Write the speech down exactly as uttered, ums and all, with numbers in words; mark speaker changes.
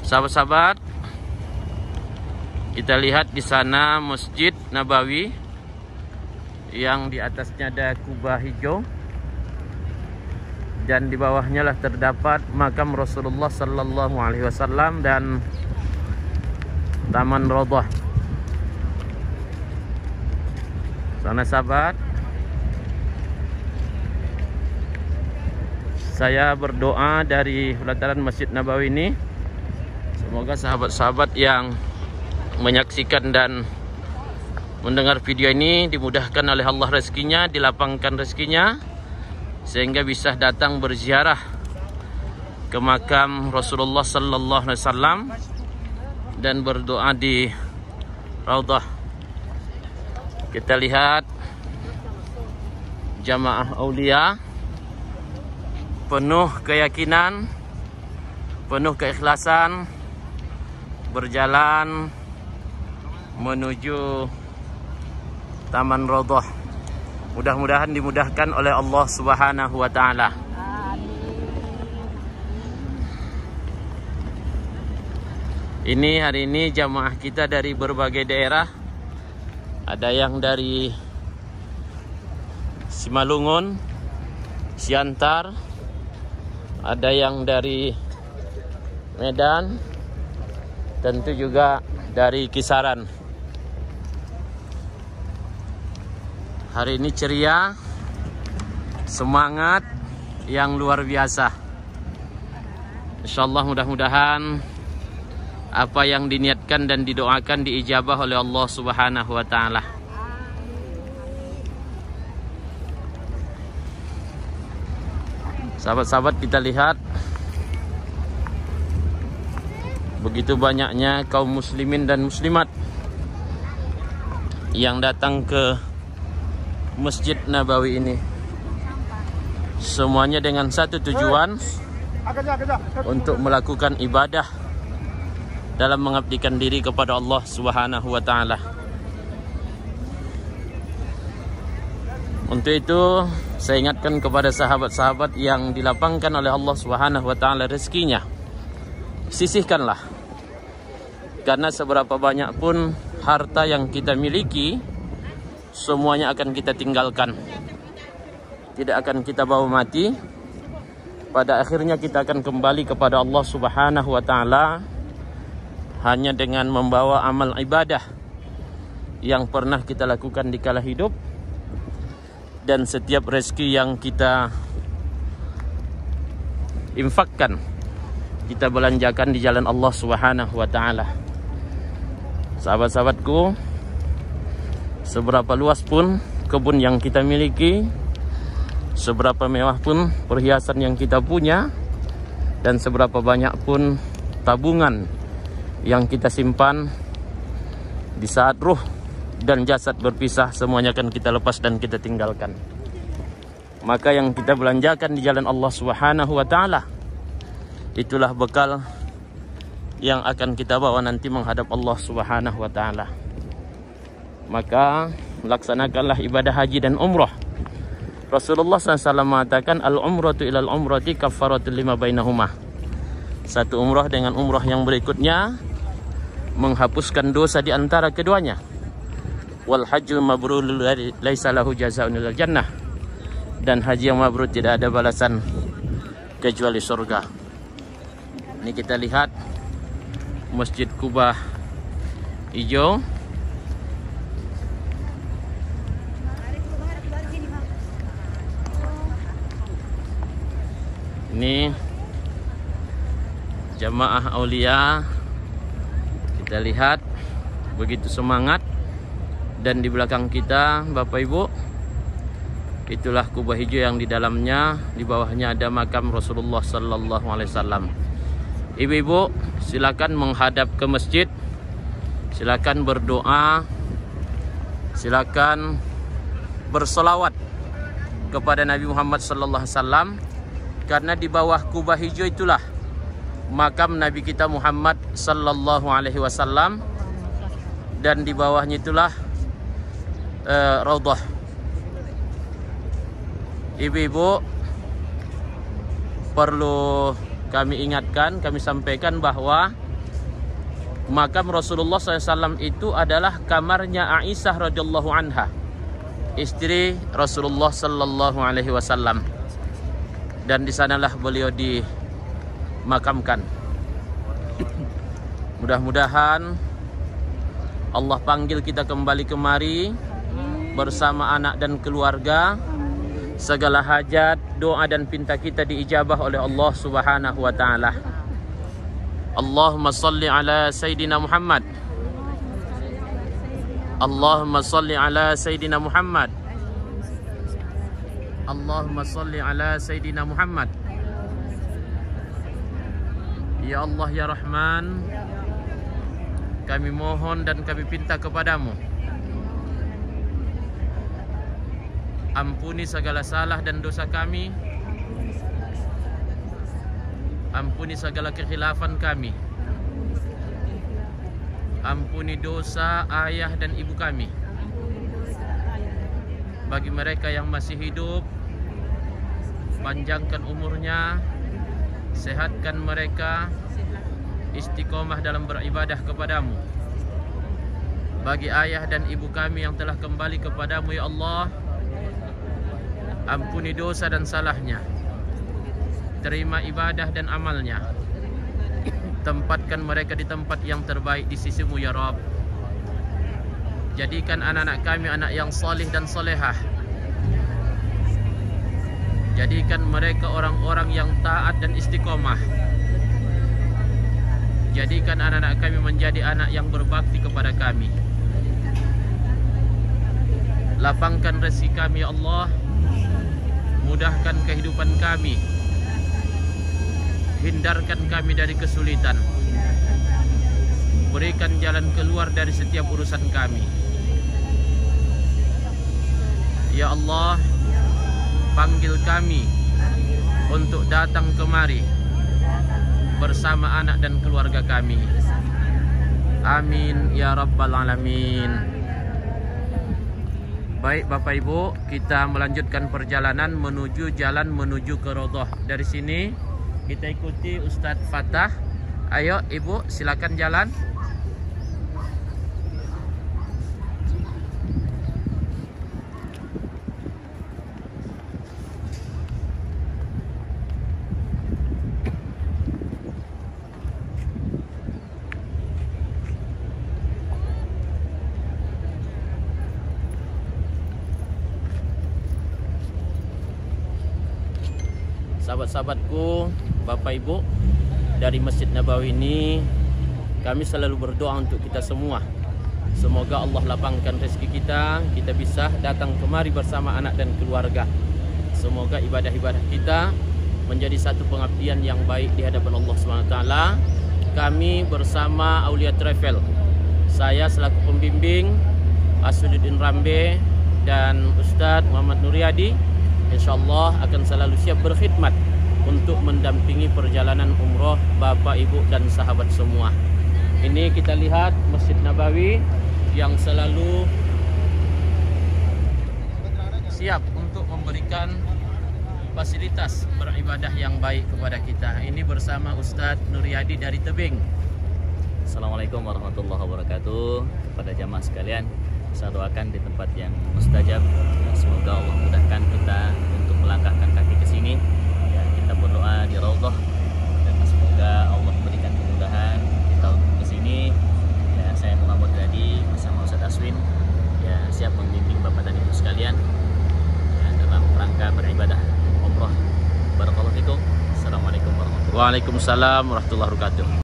Speaker 1: Sahabat-sahabat, kita lihat di sana Masjid Nabawi yang di atasnya ada kubah hijau dan di bawahnya lah terdapat makam Rasulullah Sallallahu Alaihi Wasallam dan Taman Raudhah. Sana sahabat, saya berdoa dari pelataran Masjid Nabawi ini, semoga sahabat-sahabat yang menyaksikan dan mendengar video ini dimudahkan oleh Allah rezekinya, dilapangkan rezekinya, sehingga bisa datang berziarah ke makam Rasulullah Sallallahu Alaihi Wasallam dan berdoa di Raudhah. Kita lihat jamaah aulia penuh keyakinan, penuh keikhlasan berjalan menuju Taman Raudhah. Mudah-mudahan dimudahkan oleh Allah Subhanahu wa taala. Ini hari ini jamaah kita dari berbagai daerah. Ada yang dari Simalungun, Siantar, ada yang dari Medan, tentu juga dari Kisaran. Hari ini ceria, semangat yang luar biasa. Insyaallah mudah-mudahan apa yang diniatkan dan didoakan diijabah oleh Allah Subhanahu wa taala. Sahabat-sahabat, kita lihat begitu banyaknya kaum muslimin dan muslimat yang datang ke Masjid Nabawi ini. Semuanya dengan satu tujuan, untuk melakukan ibadah dalam mengabdikan diri kepada Allah Subhanahu wa taala. Untuk itu saya ingatkan kepada sahabat-sahabat yang dilapangkan oleh Allah Subhanahu wa taala rezekinya, sisihkanlah. Karena seberapa banyak pun harta yang kita miliki, semuanya akan kita tinggalkan. Tidak akan kita bawa mati. Pada akhirnya kita akan kembali kepada Allah Subhanahu wa taala hanya dengan membawa amal ibadah yang pernah kita lakukan di kala hidup, dan setiap rezeki yang kita infakkan, kita belanjakan di jalan Allah Subhanahu wa taala. Sahabat-sahabatku, seberapa luas pun kebun yang kita miliki, seberapa mewah pun perhiasan yang kita punya, dan seberapa banyak pun tabungan yang kita simpan, di saat ruh dan jasad berpisah, semuanya akan kita lepas dan kita tinggalkan. Maka yang kita belanjakan di jalan Allah Subhanahu wa taala, itulah bekal yang akan kita bawa nanti menghadap Allah Subhanahu wa taala. Maka laksanakanlah ibadah haji dan umrah. Rasulullah shallallahu alaihi wasallam mengatakan, al-umratu ilal umrati kaffaratul lima bainahuma. Satu umrah dengan umrah yang berikutnya menghapuskan dosa di antara keduanya. Wal hajjul mabrur laisa lahu jazaa'un illal jannah. Dan haji yang mabrur tidak ada balasan kecuali surga. Ini kita lihat Masjid Kubah hijau. Ini jamaah aulia, kita lihat begitu semangat. Dan di belakang kita Bapak Ibu, itulah kubah hijau yang di dalamnya, di bawahnya ada makam Rasulullah Sallallahu Alaihi Wasallam. Ibu-ibu silakan menghadap ke masjid, silakan berdoa, silakan bersolawat kepada Nabi Muhammad Sallallahu Alaihi Wasallam. Karena di bawah kubah hijau itulah makam Nabi kita Muhammad Sallallahu Alaihi Wasallam, dan di bawahnya itulah uh, Raudhah. Ibu-ibu perlu kami ingatkan, kami sampaikan bahwa makam Rasulullah shallallahu alaihi wasallam itu adalah kamarnya Aisyah radhiyallahu anha, istri Rasulullah sallallahu alaihi wasallam. Dan di sanalah beliau dimakamkan. Mudah-mudahan Allah panggil kita kembali kemari bersama anak dan keluarga. Segala hajat, doa dan pinta kita diijabah oleh Allah Subhanahu wa taala. Allahumma salli ala Sayyidina Muhammad. Allahumma salli ala Sayyidina Muhammad. Allahumma salli ala Sayyidina Muhammad. Ya Allah ya Rahman, kami mohon dan kami pinta kepadamu, ampuni segala salah dan dosa kami, ampuni segala kekhilafan kami, ampuni dosa ayah dan ibu kami. Bagi mereka yang masih hidup, panjangkan umurnya, sehatkan mereka, istiqomah dalam beribadah kepadamu. Bagi ayah dan ibu kami yang telah kembali kepadamu ya Allah, ampuni dosa dan salahnya, terima ibadah dan amalnya, tempatkan mereka di tempat yang terbaik di sisimu ya Rabb. Jadikan anak-anak kami anak yang salih dan salehah. Jadikan mereka orang-orang yang taat dan istiqomah. Jadikan anak-anak kami menjadi anak yang berbakti kepada kami. Lapangkan rezeki kami ya Allah, mudahkan kehidupan kami, hindarkan kami dari kesulitan, berikan jalan keluar dari setiap urusan kami. Ya Allah, panggil kami untuk datang kemari bersama anak dan keluarga kami. Amin ya Rabbal Alamin. Baik Bapak Ibu, kita melanjutkan perjalanan menuju jalan menuju ke Raudhah. Dari sini kita ikuti Ustadz Fatah. Ayo Ibu, silakan jalan. Sahabat-sahabatku, Bapak Ibu, dari Masjid Nabawi ini kami selalu berdoa untuk kita semua. Semoga Allah lapangkan rezeki kita, kita bisa datang kemari bersama anak dan keluarga. Semoga ibadah-ibadah kita menjadi satu pengabdian yang baik di hadapan Allah subhanahu wa taala. Kami bersama Aulia Travel, saya selaku pembimbing Asduddin Rambe dan Ustadz Muhammad Nuryadi, insyaallah akan selalu siap berkhidmat untuk mendampingi perjalanan umroh Bapak, Ibu, dan sahabat semua. Ini kita lihat Masjid Nabawi yang selalu siap untuk memberikan fasilitas beribadah yang baik kepada kita. Ini bersama Ustadz Nuryadi dari Tebing.
Speaker 2: Assalamualaikum warahmatullahi wabarakatuh. Kepada jamaah sekalian, saya doakan di tempat yang mustajab, semoga Allah mudahkan kita untuk melangkahkan kaki ke sini. Ya, kita berdoa di Raudhah dan semoga Allah berikan kemudahan kita untuk ke sini. Ya, saya Muhammad Nuryadi bersama Ustaz Aswin, ya, siap membimbing Bapak dan Ibu sekalian, ya, dalam rangka beribadah umroh. Barakallahu fikum. Assalamualaikum warahmatullahi wabarakatuh.
Speaker 1: Waalaikumsalam warahmatullahi wabarakatuh.